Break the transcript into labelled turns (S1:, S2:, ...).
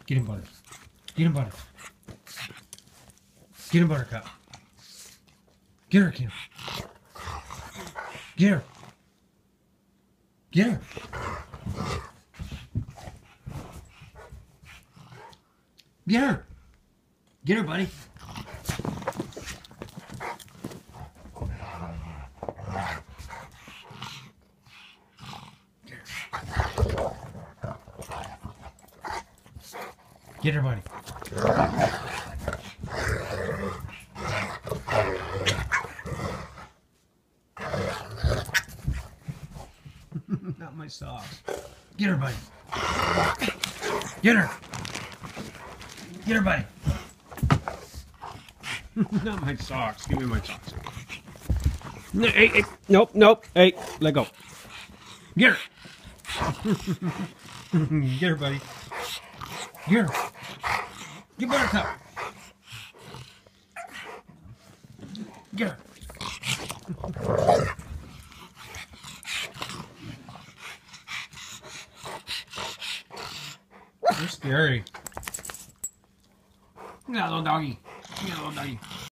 S1: Get him, Butter. Get him, Butter. Get him, Buttercup. Get her, Akino. Get her. Get her. Get her. Get her, buddy. Get her, buddy. Not my socks. Get her, buddy. Get her. Get her, buddy. Not my socks. Give me my socks. No, hey, nope, nope. Hey, let go. Get her. Get her, buddy. Get her. Get Buttercup. Get her. You're scary. Look at that little doggy. Look at that little doggy.